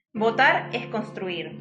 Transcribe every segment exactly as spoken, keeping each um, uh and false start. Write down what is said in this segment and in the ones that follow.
Votar es construir.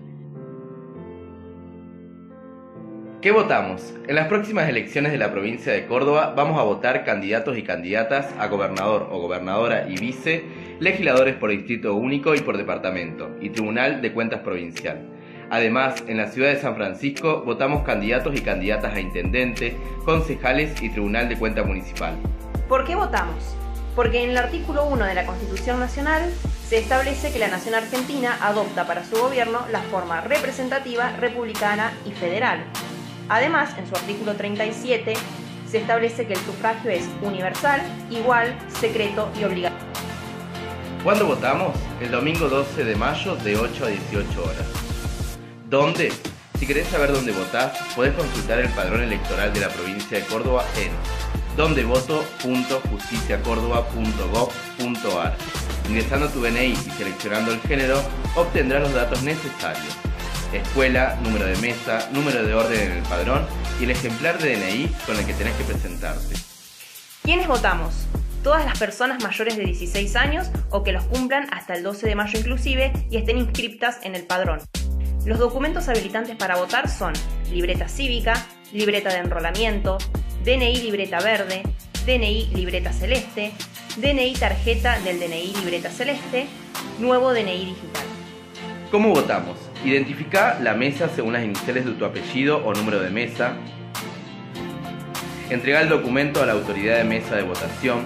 ¿Qué votamos? En las próximas elecciones de la provincia de Córdoba vamos a votar candidatos y candidatas a gobernador o gobernadora y vice, legisladores por distrito único y por departamento, y Tribunal de Cuentas Provincial. Además, en la ciudad de San Francisco votamos candidatos y candidatas a intendente, concejales y Tribunal de Cuentas Municipal. ¿Por qué votamos? Porque en el artículo uno de la Constitución Nacional se establece que la Nación Argentina adopta para su gobierno la forma representativa, republicana y federal. Además, en su artículo treinta y siete, se establece que el sufragio es universal, igual, secreto y obligatorio. ¿Cuándo votamos? El domingo doce de mayo de ocho a dieciocho horas. ¿Dónde? Si querés saber dónde votás, podés consultar el padrón electoral de la provincia de Córdoba en dondevoto punto justicia córdoba punto gov punto ar. Ingresando tu D N I y seleccionando el género, obtendrás los datos necesarios: escuela, número de mesa, número de orden en el padrón y el ejemplar de D N I con el que tenés que presentarte. ¿Quiénes votamos? Todas las personas mayores de dieciséis años o que los cumplan hasta el doce de mayo inclusive y estén inscriptas en el padrón. Los documentos habilitantes para votar son libreta cívica, libreta de enrolamiento, D N I libreta verde, D N I libreta celeste, D N I tarjeta del D N I libreta celeste, nuevo D N I digital. ¿Cómo votamos? Identifica la mesa según las iniciales de tu apellido o número de mesa. Entrega el documento a la autoridad de mesa de votación.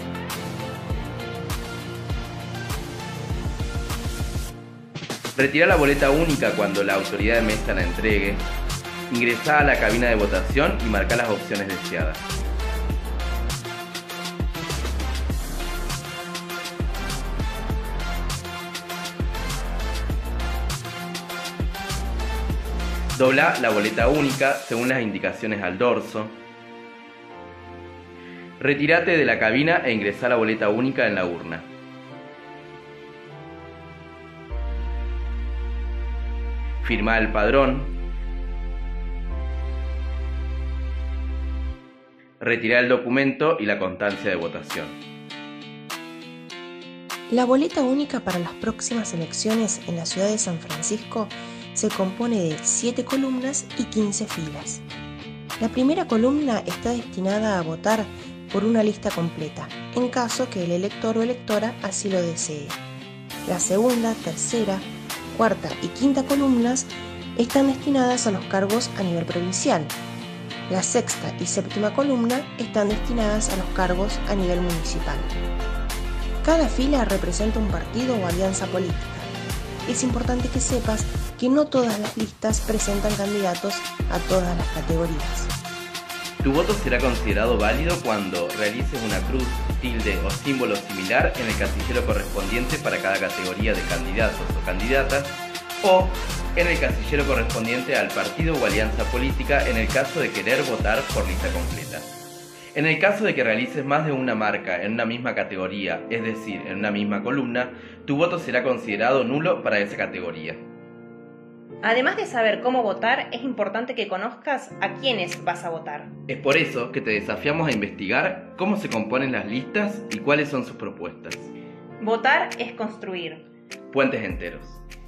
Retira la boleta única cuando la autoridad de mesa la entregue. Ingresá a la cabina de votación y marca las opciones deseadas. Dobla la boleta única según las indicaciones al dorso. Retírate de la cabina e ingresá la boleta única en la urna. Firma el padrón. Retira el documento y la constancia de votación. La boleta única para las próximas elecciones en la ciudad de San Francisco se compone de siete columnas y quince filas. La primera columna está destinada a votar por una lista completa, en caso que el elector o electora así lo desee. La segunda, tercera, cuarta y quinta columnas están destinadas a los cargos a nivel provincial. La sexta y séptima columna están destinadas a los cargos a nivel municipal. Cada fila representa un partido o alianza política. Es importante que sepas que no todas las listas presentan candidatos a todas las categorías. Tu voto será considerado válido cuando realices una cruz, tilde o símbolo similar en el casillero correspondiente para cada categoría de candidatos o candidatas, o en el casillero correspondiente al partido o alianza política en el caso de querer votar por lista completa. En el caso de que realices más de una marca en una misma categoría, es decir, en una misma columna, tu voto será considerado nulo para esa categoría. Además de saber cómo votar, es importante que conozcas a quiénes vas a votar. Es por eso que te desafiamos a investigar cómo se componen las listas y cuáles son sus propuestas. Votar es construir. Puentes enteros.